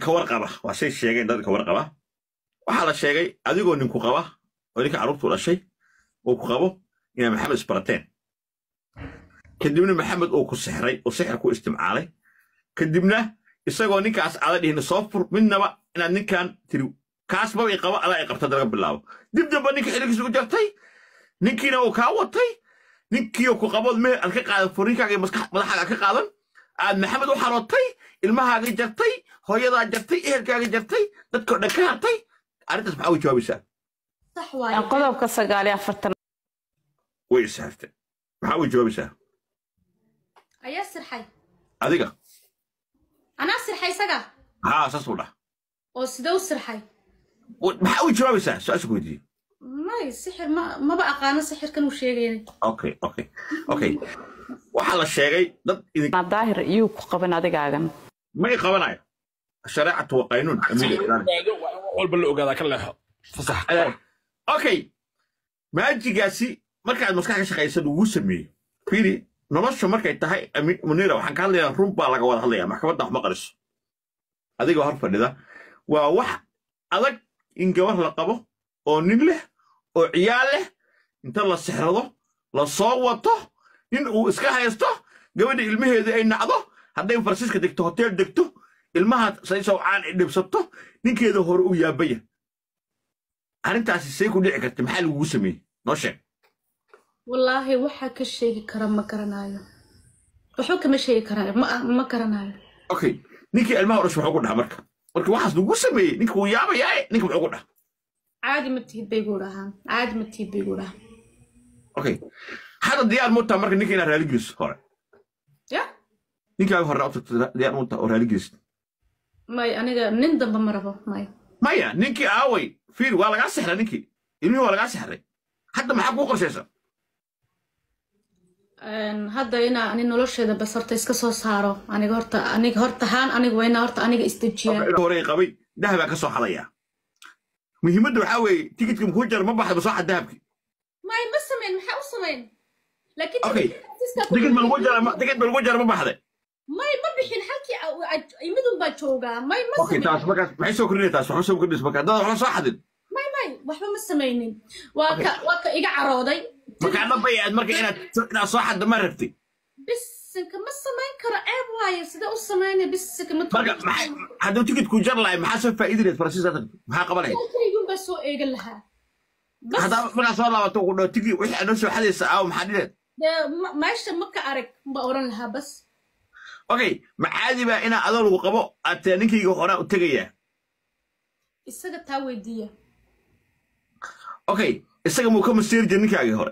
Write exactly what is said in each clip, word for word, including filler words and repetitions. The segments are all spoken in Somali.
warqaba waa shay sheegeen dadka warqaba waxa la sheegay adigoo ninku qaba oo ninka carruurtu dhashay oo ku qabo inay maxamed isbarateen kadibna maxamed oo ku sixray oo sixir ku isticmaalay kadibna isagoo ninkaas aad dhihin soo fur midnaba inaad ninkan tiri kaasba ay qaba ala ay qabta daga bilaabo dib dib ninka xiligiisa u jartay ninkiina uu ka watay ninkii ku qabood mee alka qaad furinkaaga maskax madaxaaga ka qaadan aad maxamed u xarootay ilmahaaga jartay hooyadaa jartay ehelkaaga jartay dadka dhan ka hartay arintaas maxaa u jawaabaysaa صح واي qodobka sagaal iyo afartan way saartay maxaa u jawaabaysaa أيا سرحي adiga أنا سرحي سجا ها saas u dhah أو سدو سرحي maxaa u jawaabaysaa su'aasha weydiiyey ما السحر ما ما بقى قانا سحر كانوا شيء okay okay okay waxa la sheegay dad idin ma daahir iyo ku qaban adigaagan ma ay qabanayo shariicatu wa qaynuun walba la ogaadaa ka leexo fasax okay maajigaasi markaad maskax ka shaqaysan ugu sameeyo fiiri nolosha markay tahay munira waxaan ka hadlayaa run baa laga wada hadlayaa maxkamadda wax ma qariso adiga hor fadhida waa wax adag in gabar la qabo oo nin leh oo ciyaal leh inta la sixrado la soo wato in uu iska haysto gabadha ilmaheedu ay nacdo hadday Faransiiska degto hotel degto ilmaha sayso aan dhibsato ninkeeda hore u yaabaya arintaasi say ku dhici kartay maxaa lagu sameeyay noo sheeg والله وحا كشيء كرم ما كرنايو وحو كما شيء كرنايو ما ما كرنايو okay ninkii ilmaha dhashay wuxuu ku dhahay marka marka waxaas lagu sameeyay ninka uu yaabaya ninka wuxuu ku dhahay عادي ما تهيد بيقولها عادي ما تهيد بيقولها okay hada diyaar muuta marka ninka ina raali geliso hore يا ninka hore rabto diyaar muuta oo raali geliso ماي أنا نندم بمرة ماي maya ninkii aaway fiir waa laga sixray ninkii ilmihi waa laga sixray hadda maxaa ku qorshaysan هذا هنا أنا نلوش هذا بس هرت إسكسو صاروا أنا قرت أنا قرت هان أنا وين هرت أنا استجيا hore qabay dahab ka soo xadaya muhiimaddu waxa weey tigidka ku jar ma baxdo soo xad dahabki ما يمسمين ما حوصمين لكن okay tigid ma lagu jar ma tigid ma lagu jar ma baxday ما يمبحين حكي يمدون باتشوغا ما okay يمسمين taas markaas maxay soo kordhinay taas waxa soo kordhinay marka dad waxa soo xadin ما ما وحبا مسمينين واك واك إيجا عراضي marka la bayaad marka inaad inaad soo xad ma rabtay بس كمسمين كرا عيب واي سيدا أسمين بس كمت marka maxay haduu tigid ku jar lahay maxaa soo faa'iideed Faransiiska maxaa qabanay يوم بس هو إيجا لها بس hada marka soo laabato ku dhoo tigid wixii aan soo xadaysa aaw maxaa dhigay ماشي مكة أرك بأورن لها بس okay ma caadi ba ina adoo lagu qabo aad ninkayga hore u tagayaa isaga taa weydiiya okay isaga muu ka maseeri jiray ninkayga hore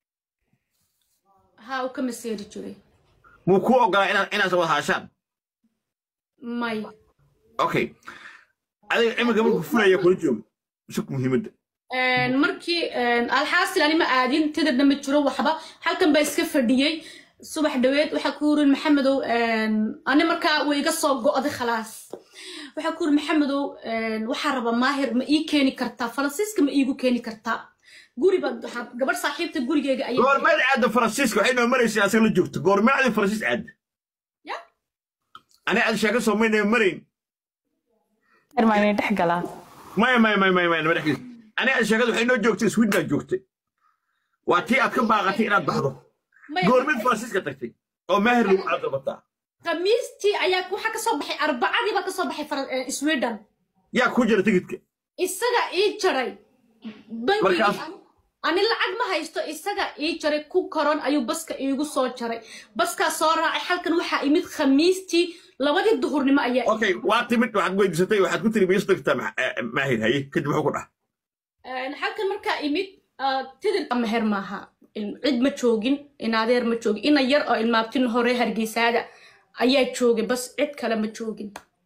ها وكم يصير جري muu ku ogaa ina ina soo haashaan ماي okay adiga imika markuu furaya kula joogo shuk muhiimadda een markii een alxaasil ani ma aadin tidadna ma jiro waxba halkan baa iska fadhiyay subax dhaweed waxa ku yiri maxamedow een ani markaa way iga soo go'day khalaas waxa ku yiri maxamedow een waxa raba maahir ma ii keeni kartaa Faransiiska ma iigu keeni kartaa guri baa gabar saaxiibta gurigeyga ayay goorma aad Faransiiska waxay noo maraysaa asaga la joogto goorma aad Faransiis aad ya ana aad sheeko Soomaaliya marayn irmaanay dhex galaa may may may may may madaxkiis ana aad sheekadu waxay noo joogtay Sweden joogtay waa tii aad ka baaqatay inaad baxdo goorma Faransiiska tagtay oo maahir lagu cadabtaa khamiistii ayaa waxa ka soo baxay arbacadii baa ka soo baxay Sweden yaa ku jira tigidka isaga ii jaray markaas ani lacag ma haysto isaga ii jaray ku koron ayuu baska iigu soo jaray baska soo raacay halkan waxa imid khamiistii labadii duhurnimo ayaa okay waa timid waxaad weydiisatay waxaad ku tiri biis tagta maahir haye kadib wuxuu ku dhax een halkan marka imid tidin maher maaha cid ma joogin in adeer ma joogin ina yar oo ilmaabtin hore hargeysaada ayaa joogay bas cid kale ma joogin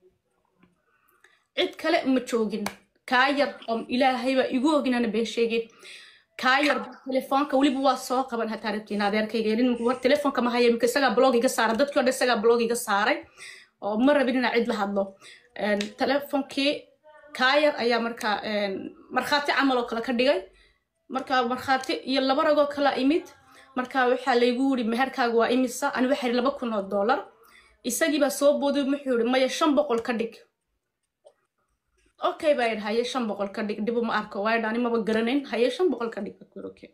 cid kale ma joogin kaayar oo ilaahay ba igu oginana bee sheegay kaayar telefoonka waliba waa soo qaban hataa rabtiin adeerkayga in war telefoonka ma hayo imka isaga blog iga saaray dadkii oo isaga blog iga saaray oo ma rabin in cid la hadlo een telefoonkii kaayar ayaa marka een marxaati amal oo kala ka dhigay marka marxaati iyo laba ragoo kala imid marka waxa la igu yiri meherkaaga waa imisa ani waxa laba kun oo dollar isagii ba soo booday muxuu yiri maya shan boqol ka dhig okay baa idhi haye shan boqol ka dhig dib uma arko waayo dhani maba garanayn haye shan boqol ka dhig bakuu okay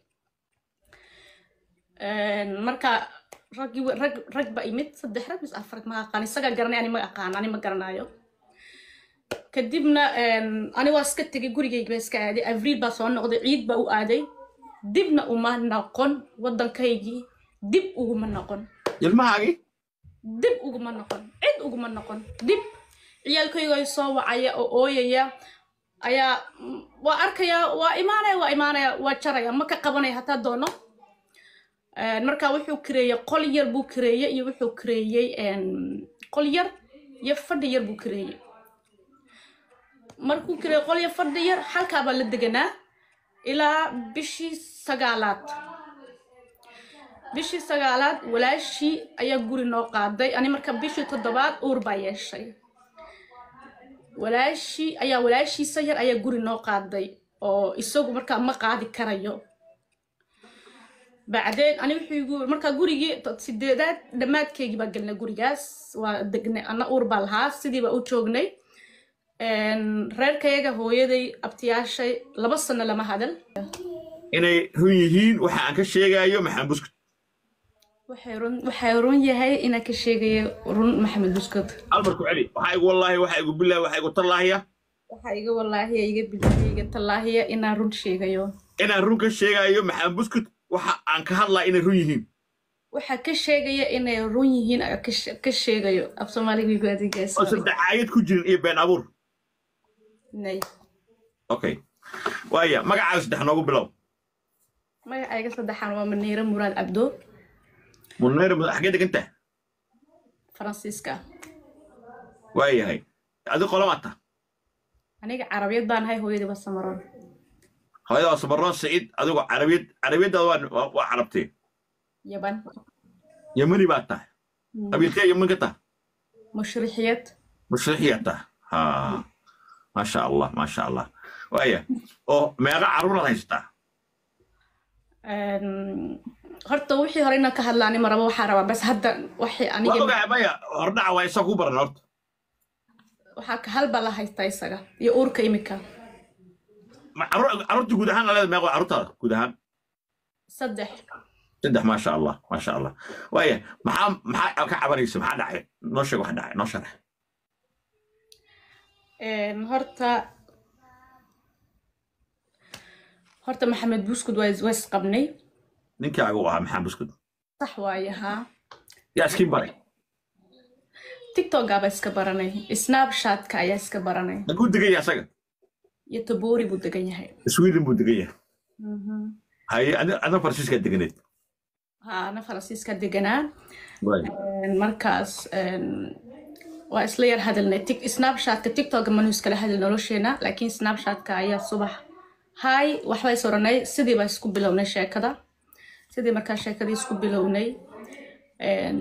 marka raggi rag rag ba imid saddex rag mis afar ma aqaan isaga garanay ani ma aqaan ani ma garanayo kadibna ani waa iska tegay gurigayga iska aaday avril baa soo noqday ciid baa u aaday dibna uma noqon waddankaygii dib uguma noqon ilmahaagii dib uguma noqon cid uguma noqon dib ciyaalkayga ay soo wacaya oo ooyaya ayaa waa arkaya waa imaanaya waa imaanaya waa jaraya ma ka qabanaya hataa doono marka wuxuu kireeyay qol yar buu kireeyay iyo wuxuu kireeyay qol yar iyo fadhi yar buu kireeyay markuu kireeyay qol yar fadhi yar halkaa baa la deganaa ilaa bishii sagaalaad bishii sagaalaad walaashii ayaa guri noo qaaday ani marka bishii toddobaad uur baa yeeshay walaashii ayaa walaashiisa yar ayaa guri noo qaaday oo isagu markaa ma qaadi karayo bacdeen ani wuxuu markaa gurigii sideedaad dhammaadkeygii baa galnay gurigaas waa degnay ana uur baa lahaa sidii baa u joognay reerkayaga hooyaday abtiyaashay laba sano lama hadal inay run yihiin waxa aan ka sheegayo maxamed buskut waxay run waxay run yahay inaan ka sheegayo run maxamed buskut albarku celi waxa igu wallahi waxa igu billahi waxa igu tallaahiya waxa iga wallahi iga billahi iga tallaahiya inaan run sheegayo inaan run ka sheegayo maxamed buskut waxa aan ka hadlaa inay run yihiin waxa ka sheegaya inay run yihiin ka sheegayo af Soomaaliga igu adeegayso oo saddex aayad ku jirin iyo been abuur nay okay waaya magacaaga saddex noogu bilow magacayga saddexan waa Muniira Muraad Abdo Muniira Muraad xagee deganta Faransiiska waayahay adi qolamata aniga Carabiyad baan hay hooyadii waa Samaroon hooyada waa Samaroon Saciid adigu Carabiyad Carabiyada waa waa Carabtee Yaban Yamani baa tahay qabiilkee Yaman ka tahay mushrixiyad mushrixiyada ha ما شاء الله ما شاء الله ويا او ميغا عروره هيستا ان horta wixii hore inaan ka hadlaani maraba waxa raba bas hadda wixii aniga waxa maya hordhac way isagu baran horta waxa ka halba la haystaa isaga iyo uurka imika ma carruurta guud ahaan leedahay meeqa carruurta guud ahaan saddex saddex ma sha Allah ma sha Allah waya maxaa maxaa ka cabanaysa maxaa dhacay noo sheeg wax dhacay noo sharax een horta horta maxamed buskut waa is qabnay ninkaagu waa maxamed buskut صح waaye ha yaa iskiin baray tiktok aba iska baranay snapchat ka ayaa iska baranay lagu digay asaga iyo tabori buu degan yahay sweden buu degan yahay mhm hay ana ana faransiiska deganeed ha ana faransiiska deganaa way markaas een waa isla yar hadalnay tik snapchat ka tiktok ma nus kala hadal nolosheena laakiin snapchat ka ayaa subax hay waxbay soranay sidii baa isku bilownay sheekada sidii markaa sheekadii isku bilownay een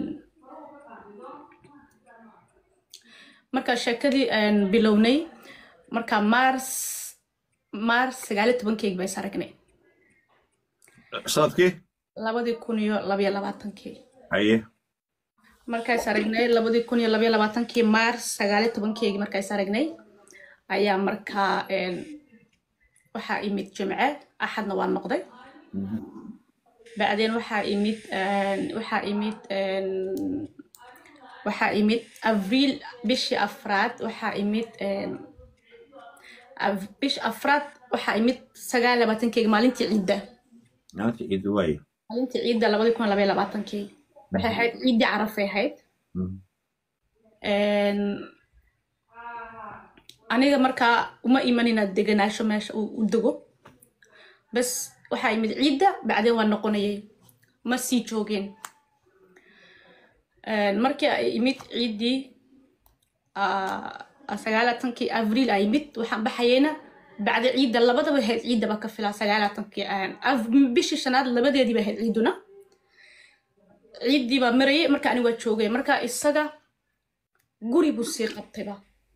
markaa sheekadii een bilownay markaa mars mars sagaal iyo toban bay saragnay sanadkii labadii kun iyo laba iyo labaatankii haye markay saragnay labadii kun iyo laba iyo labaatankii mars sagaal iyo toban markay saragnay ayaa markaa een waxa imid jimce axadna waa noqday بعدين waxaa imid waxaa imid waxaa imid avril bishii afraad waxaa imid bishii afraad waxaa imid sagaal iyo labaatankii maalintii ciidda maalintii ciidda way maalintii ciidda labadii kun iyo laba iyo labaatankii waxay ahayd ciidii carafay ahayd aniga markaa uma iman inaad deganaasho meesha u dego bas waxaa imid ciidda bacdeen waa noqonayay ma sii joogeen markii ay imid ciiddii sagaalaatankii avril ay imid waxaan baxayeyna bacda ciidda labadaba ahayd ciiddaba ka filaa sagaalaatankii bishii shanaad labadeediiba ahayd ciidduna ciiddii baa marayay marka ani waa joogay marka isaga guri buu sii qabtayba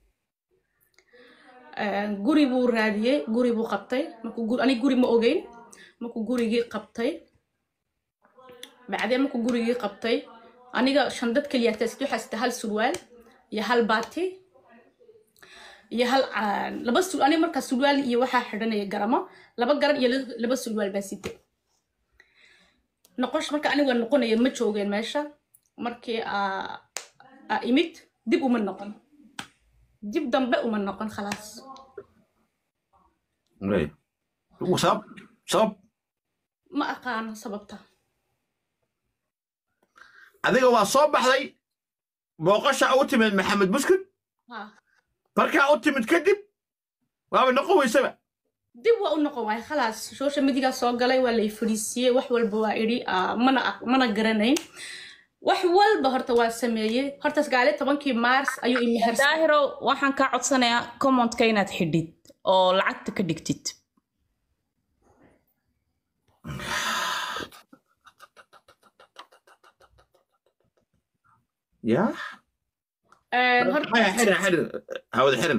guri buu raadiyey guri buu qabtay markuu ani guri ma ogeyn markuu gurigii qabtay bacdeen markuu gurigii qabtay aniga shan dad kaliya taas waxaa sita hal surwaal iyo hal baati iyo hal laba sul ani marka sulwaal iyo waxa xidhanaya garamo laba garan iyo laba sulwaal baa sitay noqosh marka aniga noqonaya ma joogeen meesha markii a imid dib uma noqon dib dambe uma noqon خلاص ايه وصاب صاب ما aqaan sababta adiga waa soo baxday booqasha u timid maxamed buskud ha marka u timid kadib waa noqon weysaba dib waa u noqon waay خلاص social media soo galay waa la fariisiyay wax walba waa iri mana mana garanayn wax walba horta waa sameeyay horta sagaal iyo tobankii mars ayuu imahar daahiro waxaan ka codsanayaa comment-ka inaad xidhid oo lacagta ka dhigtid يا horta حرن حرن هاود حرن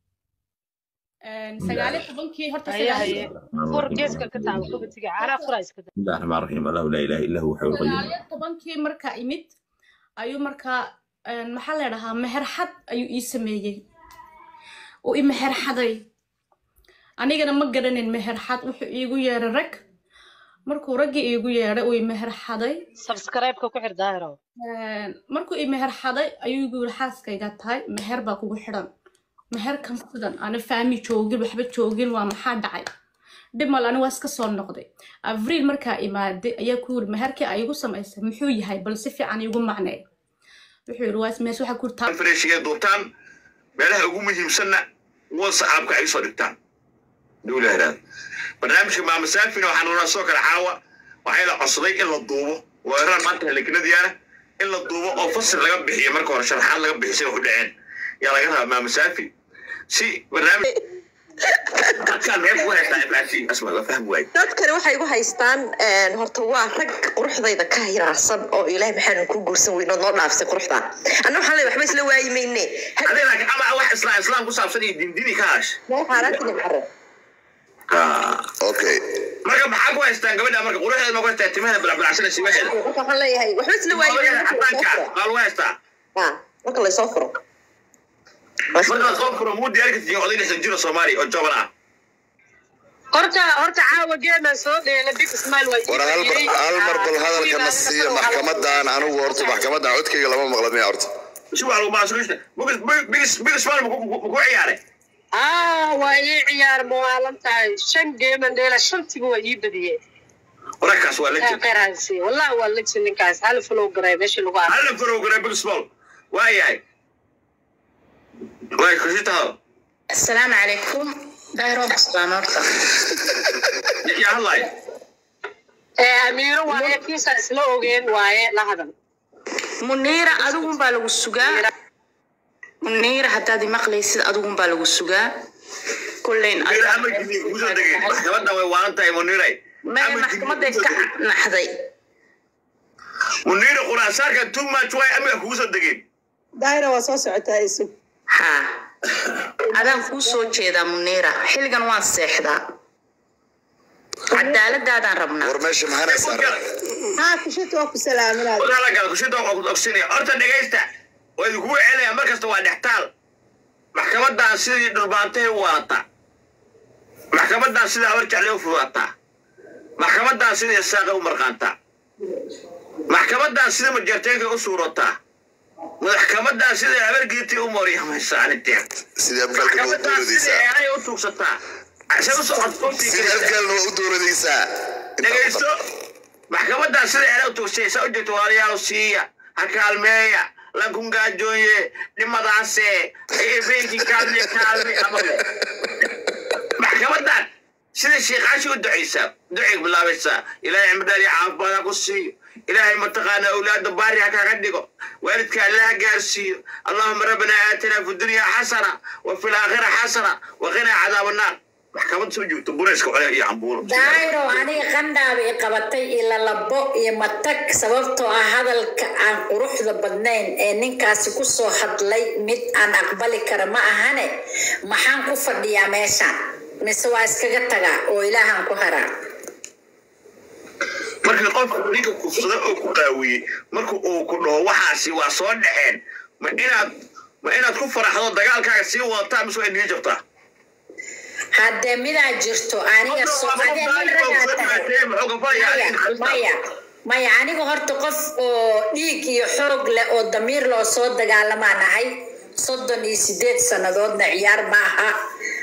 sagaal iyo tobankii horta sagaal geeska ka taabo kubatiga cara furays ka بسم الله الرحمن الرحيم الله لا اله الا هو حي القيوم sagaal iyo tobankii marka imid ayuu marka maxaa la dhahaa meher xad ayuu ii sameeyay oo ii meher xaday anigana ma garanin meher xad wuxuu iigu yeeray rag markuu raggi iigu yeeray oo ii meher xaday subscribe ka ku xir daahiro markuu ii meher xaday ayuu igu yiri xaaskayga tahay meher baa kugu xidhan meher kan sidan ana faami joogin waxba joogin waa maxaa dhacay dhimal ana waa iska soo noqday avril markaa imaaday ayaa ku yiri meherkii ay igu samaysay muxuu yahay bal si fiican igu macnay wuxuu yiri waa mees waxa ku taa فريشيه دوبتان meelaha ugu muhiimsanna waa saxaabka ay soo dhigtaan dowladda barnaamijka maama saafina waxaan una soo kala xaawa waxay la codsaday in la duubo weerar maanta halknadiyaana in la duubo oo fasal laga bixiyo marka hore sharaxaad laga bixisay wax u dhaceen yaa laga rabaa maama saafi si barnaamij kan reeb waa tahay baasi asma la fahmo way dadkani waxay ugu haystaan een horta waa rag quruxdayda ka hiraarsan oo ilaahay maxaan ku guursan weyno noo dhaafsay quruxda anna waxaan leeyahay waxba isla waayimayne hadina ama wax islaam islaam ku saabsan iyo diindini kaash waa xaaladii xarre ah okay marka maxaa ku haystaan gabadha marka quruxdeeda ma ku haystaan timaha balbalacsan si waxeeda waxaan leeyahay waxba isla waayimayne qaal waa haystaa ha marka la soo furo marka soo furo muu diyaar ka tiyo oday lixdan jiro Soomaali oo jooban ah horta horta caawa geema soo dheela big smile way war hal mar hal mar bal hadalka nasiya maxkamadan anigu horta maxkamada codkayga lama maqlad ma horta شو على ما سويته بقول بيجس بيجس فاهم بقول عياره اه واي عيار موالنتاي شن جيم ديلا شنتي هو يبديه وركاس ولا قرانسي والله ولا نكاس هل فلو قراي ماشي لو هل فلو قراي بيجس بول واي هاي واي كشيتها السلام عليكم دايرو السلام عليكم يا الله ايه امير واي كيس اسلا اوغين واي لا هذا منيرة أدوم بالغ السجا منيرة حتى دي مقليس أدوم بالغ السجا كلين أنا أمي كذي وش هذا محكمة وين تاي منيرة ما محكمة ده كح نحذي منيرة قراسار كان توم ما شوي أمي وش هذا دايره واساس عتايسو ها هذا كوسو كذا منيرة حلقا واسحدا عدالة دادان ربنا ورمش محنا صار ها كشيت وقت سلام لا ولا لا كشيت وقت أكسيني أرتا نجيستا ويقول عليه مركز تواد احتال محكمة دان سيدي دربانته واتا محكمة دان سيدي أورج عليه وفواتا محكمة دان سيدي الساقة ومرقانتا محكمة دان سيدي مجرتين أسورتا محكمة دان سيدي أورجيتي أموري هم يسعى التيم سيدي أبقى محكمة دان سيدي أنا أتوكستا عشان صعد سيدي أبقى ودور ديسا نجيسو محكمة دان سيدي أنا أتوكستا سأجد تواليا وسيا هكالمية لكن قاجوية لما دعسي بينكي كالمي كالمي أمامي محكمة دان سيدي الشيخ عاشي ودعيسا دعيك بالله بيسا إلهي عمدالي عافبانا قصي إلهي متقانا أولاد باري هكا قدقو والدك الله قارسي اللهم ربنا آتنا في الدنيا حسنة وفي الآخرة حسنة وغنى عذاب النار محكمة سجود تبوريسكو على إيه عمبور دايرو أنا قندا بقبتي إلى لبو يمتك سببتو هذا عن قروح ذبنين إنك كوسو حدلي مت أن أقبل كرما أهني ما حنكو فردي أميشا مسوا إسكجتها وإلهان كهرا marka qofka ninka kufsada oo ku qaawiyay marka uu ku dhaho waxaasi waa soo dhaxeen ma inaad ما إنا تكون فرح هذا دجال كاي سي وطعم سوى إني جبته هذا ميدا جرتو أنا الصو هذا من رجعته مايا مايا أنا قهرت قف ديك يحرق له الضمير له صوت دجال ما نهاي صدني سديت سنادنا عيار معها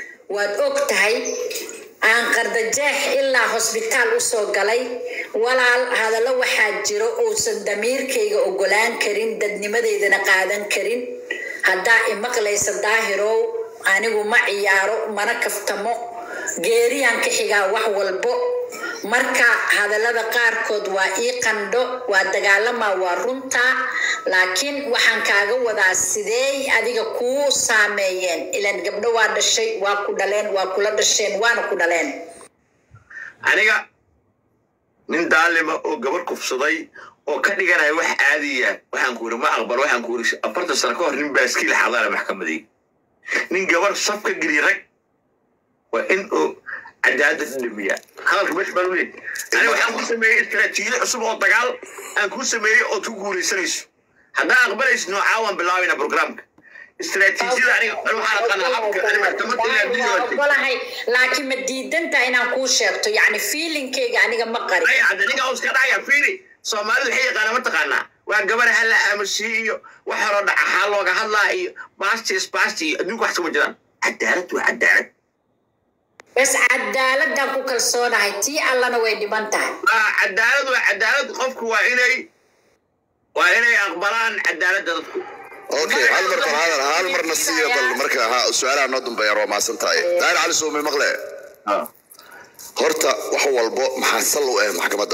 وأكتهي aan qardajeex ilaa hospitaal u soo galay walaal hadallo waxaa jiro oo san damiirkayga ogolaan karin dadnimadeedana qaadan karin hadaa imaqlaysa daahiro anigu ma ciyaaro mana kaftamo geeriyaan ka xigaa wax walbo marka hadallada qaarkood waa ii qandho waa dagaalama waa runta laakiin waxaan kaaga wadaa sidee adiga ku saameeyeen ilaan gabdho waa dhashay waa ku dhaleen waa kula dhasheen waana ku dhaleen aniga nin daalima oo gabar kufsaday oo ka dhiganay wax caadiya waxaan ku ma aqbal waxaan ku afartan sano ka hor nin baaskiil xadala maxkamadii nin gabar safka geli rag waa in oo عداد الدنيا هذا كمش بلوي أنا وحنا كل سمية استراتيجية أسبوع دجال أنا كل سمية أو تقول سريس هذا أقبل إنه عاون بالله برنامج استراتيجية يعني أنا حالة أنا أبغى أنا معتمد إلى الفيديو ولا هي لكن مديد أنت أنا كوشرت يعني فيلين كي يعني جم قريب أي عندنا جاوز كذا يا فيري سومالي الحقيقة أنا ما تقنا وقبل هلا أمشي وحرد حال وقهلا باستيس باستي نوك واحد سوى عدالة وعدالة بس عدالة داكو كالصورة هايتي الله نوي ديبانتها آه عدالة وعدالة قفك وإني وإني أخبران عدالة دادكو اوكي هل مر هذا هل مر نسيه بل مركا ها سؤالها نودن بيرو ما سنتاي داير على سومي مقله اه horta wax walbo maxaa sal u ah maxkamadda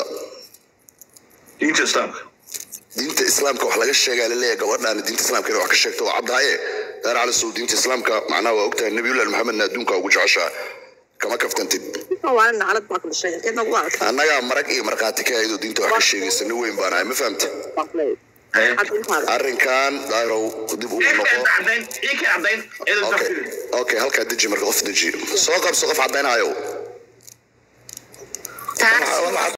diinta islaamka diinta islaamka wax laga sheegay leeyahay gabadhan diinta islaamka wax ka sheegto cabdaye daair cali soo diinta islaamka macnaha waa ogtahay nabiyullaahi maxamed adduunka ugu jeceshaa kama kaftantid waan naclad baa ku dhashay keena waa annaga marag iyo marqaati ka aydo diinta wax ka sheegaysa ni weyn baan ma fahamtay arrinkan daairo dib u noqo okay halka diji marka qof diji soo qabso qof cadaynayo